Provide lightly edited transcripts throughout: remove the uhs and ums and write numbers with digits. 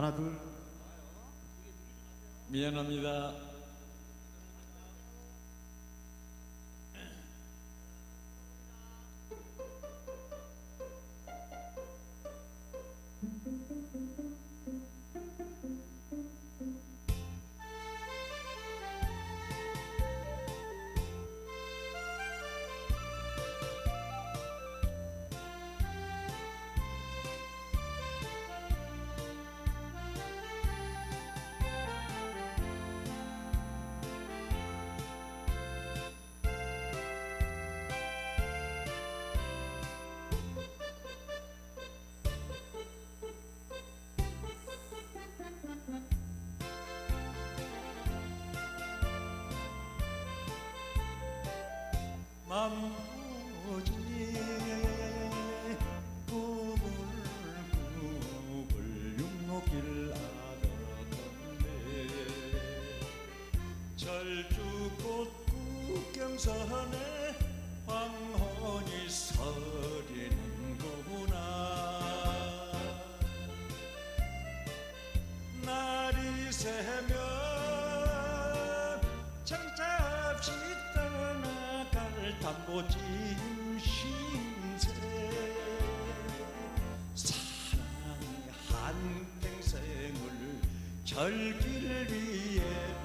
하나 둘. 미안합니다. 맘부지에 구불구불 육로길 아던데 절주꽃 국경선에 황혼이 서리는구나. 날이 새면 창자 없이 떠나갈 담보짐 신세. 사랑의 한평생을 절길 위에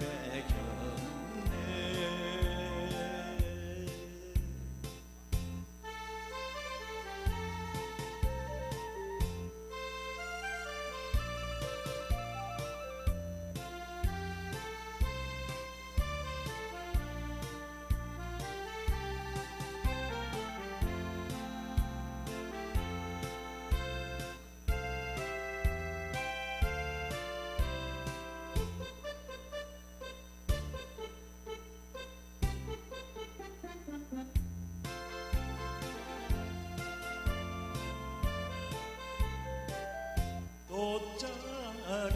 매겼네. 돗자리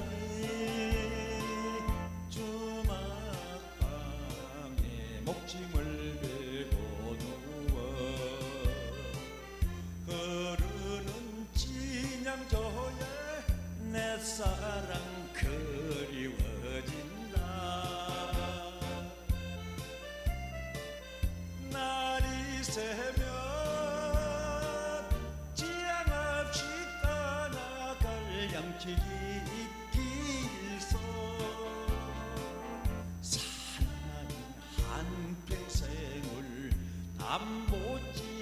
주막방에 목짐을 베고 누워 흐르는 진양조에 내 사랑 그리워진다. 날이 새면 양치기 길서 사랑하는 한평생을 담보지